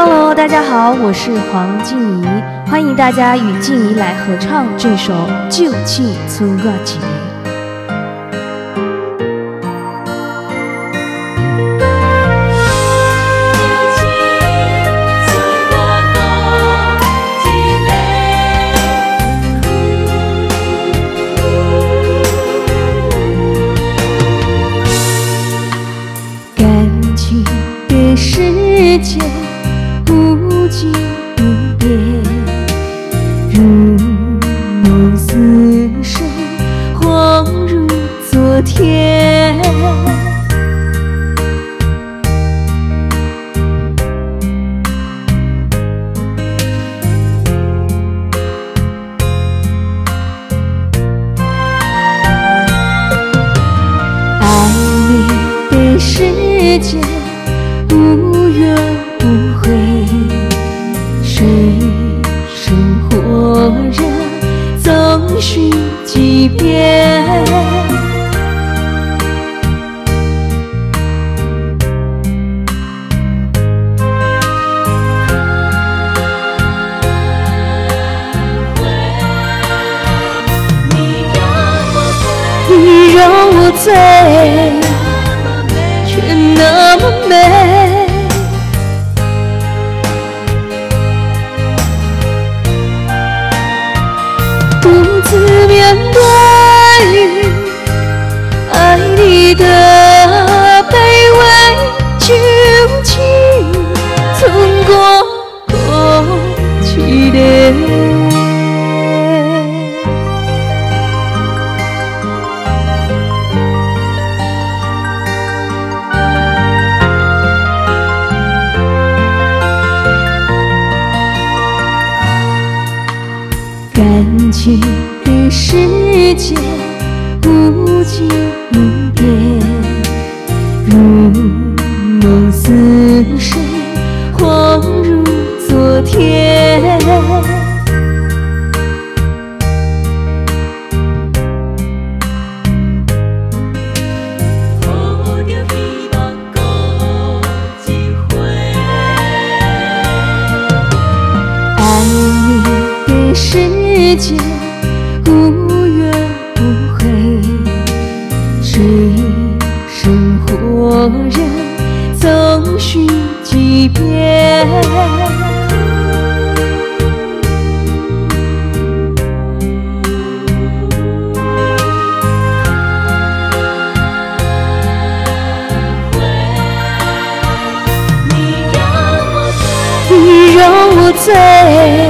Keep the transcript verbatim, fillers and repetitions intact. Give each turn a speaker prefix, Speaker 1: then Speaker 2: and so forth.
Speaker 1: Hello， 大家好，我是黄静怡，欢迎大家与静怡来合唱这首《旧气村歌集》。感情的世界无际无边，如梦似水，恍如昨天。爱你的世界无怨无悔，水深火热总需几遍。你让我醉，却那么美。独自面对爱你的卑微，究竟曾过过去的。感情的世界无际无边，如梦似水，恍如昨天。爱你的世界无怨无悔，水深火热总需几遍。你让我醉，